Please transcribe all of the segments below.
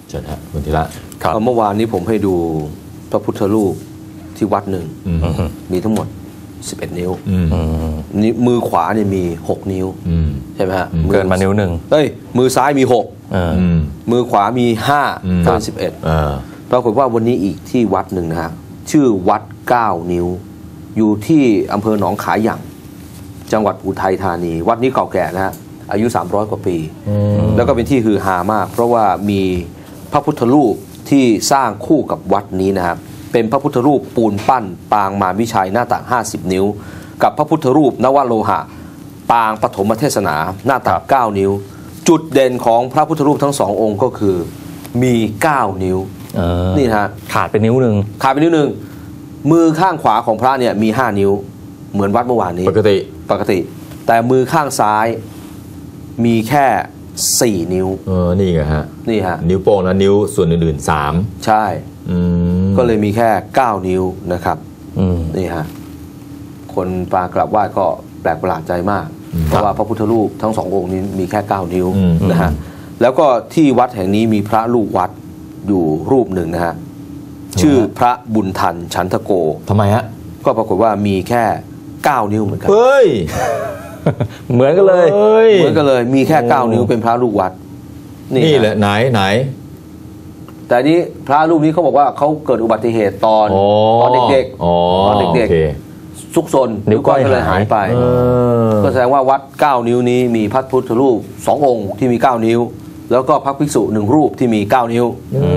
เชิญฮะคุณธีระเมื่อวานนี้ผมให้ดูพระพุทธรูปที่วัดหนึ่งมีทั้งหมด11 นิ้วมือขวาเนี่ยมี6 นิ้วใช่ไหมฮะเกินมานิ้วหนึ่งมือซ้ายมี6มือขวามี5เป็น11ปรากฏว่าวันนี้อีกที่วัดหนึ่งนะฮะชื่อวัด9 นิ้วอยู่ที่อำเภอหนองขาหยั่งจังหวัดอุทัยธานีวัดนี้เก่าแก่นะฮะอายุ300 กว่าปีแล้วก็เป็นที่ฮือฮามากเพราะว่ามีพระพุทธรูปที่สร้างคู่กับวัดนี้นะครับเป็นพระพุทธรูปปูนปั้นปางมารวิชัยหน้าตัก50 นิ้วกับพระพุทธรูปนวโลหะปางปฐมเทศนาหน้าตัก9 นิ้วจุดเด่นของพระพุทธรูปทั้ง2 องค์ก็คือมี9 นิ้วนี่ฮะขาดไปนิ้วหนึ่งมือข้างขวาของพระเนี่ยมี5 นิ้วเหมือนวัดเมื่อวานนี้ปกติแต่มือข้างซ้ายมีแค่4 นิ้วนี่ไงฮะนี่ฮะนิ้วโป้งและนิ้วส่วนอื่นๆ3 ใช่ก็เลยมีแค่9 นิ้วนะครับนี่ฮะคนมากราบไหว้ก็แปลกประหลาดใจมากเพราะว่าพระพุทธรูปทั้ง2 องค์นี้มีแค่9 นิ้วนะฮะแล้วก็ที่วัดแห่งนี้มีพระลูกวัดอยู่รูปหนึ่งนะฮะชื่อพระบุญทันฉันทโกทำไมฮะก็ปรากฏว่ามีแค่9 นิ้วเหมือนกันเฮ้ยเหมือนกันเลยมีแค่9 นิ้วเป็นพระลูกวัดนี่แหละไหนแต่นี้พระรูปนี้เขาบอกว่าเขาเกิดอุบัติเหตุตอนเด็กๆซุกซนนิ้วก้อยก็เลยหายไปก็แสดงว่าวัด9 นิ้วนี้มีพระพุทธรูป2 องค์ที่มี9 นิ้วแล้วก็พระภิกษุ1 รูปที่มี9 นิ้ว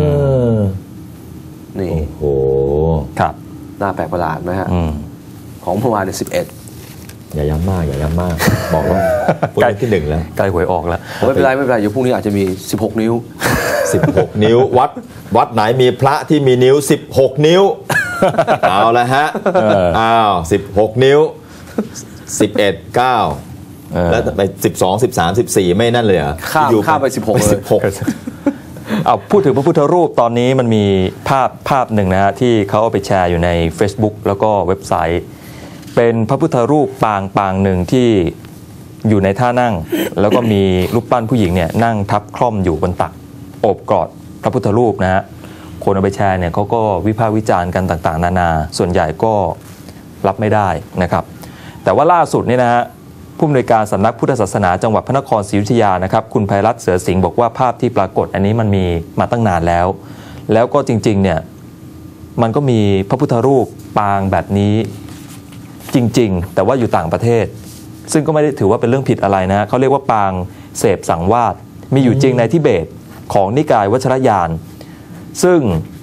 นี่โอ้ครับน่าแปลกประหลาดไหมฮะของเมื่อวาน11 อย่าย้ำมากบอกว่าใกล้ที่1แล้วใกล้หวยออกแล้วไม่เป็นไรเดี๋ยวพรุ่งนี้อาจจะมี16 นิ้ว 16 นิ้ววัดไหนมีพระที่มีนิ้ว16 นิ้วเอาละฮะ16 นิ้ว11 9แล้วไป12 13 14ไม่นั่นเลยเหรอข้ามไป16เลยเอาพูดถึงพระพุทธรูปตอนนี้มันมีภาพหนึ่งนะฮะที่เขาเอาไปแชร์อยู่ใน Facebook แล้วก็เว็บไซต์เป็นพระพุทธรูปปางหนึ่งที่อยู่ในท่านั่งแล้วก็มีรูปปั้นผู้หญิงเนี่ยนั่งทับคล่อมอยู่บนตักโอบกอดพระพุทธรูปนะฮะคนเอาไปแชร์เนี่ยเขาก็วิพากษ์วิจารณ์กันต่างๆนานาส่วนใหญ่ก็รับไม่ได้นะครับแต่ว่าล่าสุดนี่นะฮะผู้อำนวยการสำนักพุทธศาสนาจังหวัดพระนครศรีอยุธยานะครับคุณไพรัตน์เสือสิงห์บอกว่าภาพที่ปรากฏอันนี้มันมีมาตั้งนานแล้วก็จริงๆเนี่ยมันก็มีพระพุทธรูปปางแบบนี้จริงๆแต่ว่าอยู่ต่างประเทศซึ่งก็ไม่ได้ถือว่าเป็นเรื่องผิดอะไรนะเขาเรียกว่าปางเสพสังวาสมีอยู่จริงในทิเบตของนิกายวัชรยานซึ่ง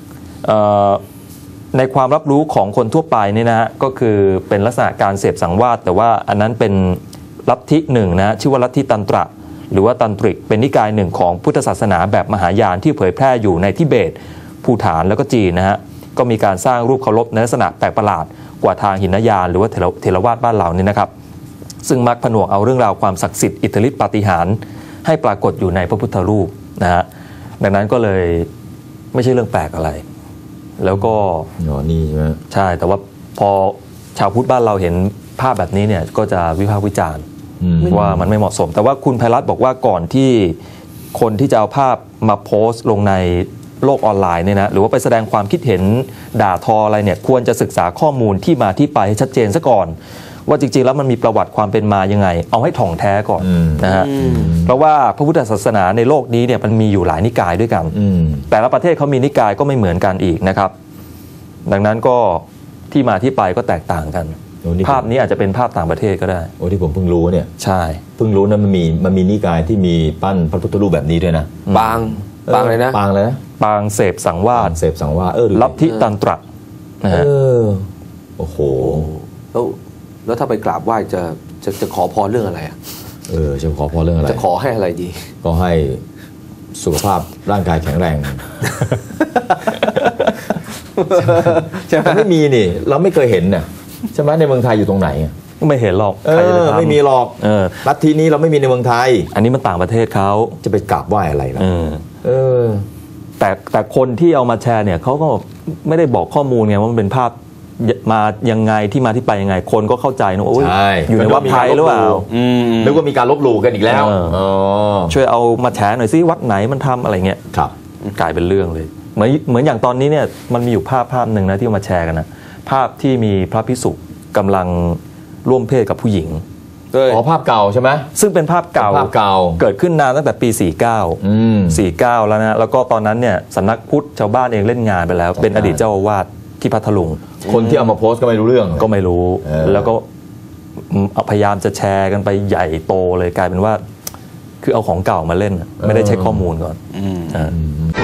ในความรับรู้ของคนทั่วไปนี่นะก็คือเป็นลักษณะการเสพสังวาสแต่ว่าอันนั้นเป็นลัทธิหนึ่งนะชื่อว่าลัทธิตันตระหรือว่าตันตริกเป็นนิกายหนึ่งของพุทธศาสนาแบบมหายานที่เผยแพร่อยู่ในทิเบตภูฏานแล้วก็จีนนะฮะก็มีการสร้างรูปเคารพในลักษณะแปลกประหลาดกว่าทางหินยานหรือว่าเถรวาทบ้านเราเนี่ยนะครับซึ่งมักผนวกเอาเรื่องราวความศักดิ์สิทธิ์อิทธิฤทธิปาฏิหาริย์ให้ปรากฏอยู่ในพระพุทธรูปนะฮะดังนั้นก็เลยไม่ใช่เรื่องแปลกอะไรแล้วก็นี่ใช่ไหมใช่แต่ว่าพอชาวพุทธบ้านเราเห็นภาพแบบนี้เนี่ยก็จะวิพากษ์วิจารณ์ว่ามันไม่เหมาะสมแต่ว่าคุณไพรัตน์บอกว่าก่อนที่คนที่จะเอาภาพมาโพสต์ลงในโลกออนไลน์เนี่ยนะหรือว่าไปแสดงความคิดเห็นด่าทออะไรเนี่ยควรจะศึกษาข้อมูลที่มาที่ไปให้ชัดเจนซะก่อนว่าจริงๆแล้วมันมีประวัติความเป็นมายังไงเอาให้ถ่องแท้ก่อนนะฮะเพราะว่าพระพุทธศาสนาในโลกนี้เนี่ยมันมีอยู่หลายนิกายด้วยกันแต่ละประเทศเขามีนิกายก็ไม่เหมือนกันอีกนะครับดังนั้นก็ที่มาที่ไปก็แตกต่างกันภาพนี้อาจจะเป็นภาพต่างประเทศก็ได้โอ้ที่ผมเพิ่งรู้เนี่ยใช่เพิ่งรู้นะมันมีนิกายที่มีปั้นพระพุทธรูปแบบนี้ด้วยนะปางเลยนะปางเลยนะปางเสพสังวาสลัทธิตันตระนะฮะโอ้โหแล้วถ้าไปกราบไหว้จะขอพรเรื่องอะไรอ่ะจะขอพรเรื่องอะไรจะขอให้อะไรดีก็ให้สุขภาพร่างกายแข็งแรงแต่ไม่มีนี่เราไม่เคยเห็นเนี่ยใช่ไหมในเมืองไทยอยู่ตรงไหนไม่เห็นหรอกไม่มีหรอกลัทธินี้เราไม่มีในเมืองไทยอันนี้มันต่างประเทศเขาจะไปกราบไหว้อะไรล่ะแต่คนที่เอามาแชร์เนี่ยเขาก็ไม่ได้บอกข้อมูลไงว่ามันเป็นภาพมายังไงที่มาที่ไปยังไงคนก็เข้าใจนะโอ้ยอยู่ในวัดไทยหรือเปล่านึกว่ามีการลบหลู่กันอีกแล้วช่วยเอามาแชร์หน่อยซิวัดไหนมันทำอะไรเงี้ยครับกลายเป็นเรื่องเลยเหมือนอย่างตอนนี้เนี่ยมันมีอยู่ภาพหนึ่งนะที่เอามาแชร์กันนะภาพที่มีพระภิกษุกำลังร่วมเพศกับผู้หญิงอ๋อภาพเก่าใช่ไหมซึ่งเป็นภาพเก่าเกิดขึ้นนานตั้งแต่ปี 49แล้วนะแล้วก็ตอนนั้นเนี่ยสำนักพุทธชาวบ้านเองเล่นงานไปแล้วเป็นอดีตเจ้าอาวาสที่พัทลุงคนที่เอามาโพสต์ก็ไม่รู้เรื่องก็ไม่รู้แล้วก็พยายามจะแชร์กันไปใหญ่โตเลยกลายเป็นว่าคือเอาของเก่ามาเล่นไม่ได้เช็คข้อมูลก่อน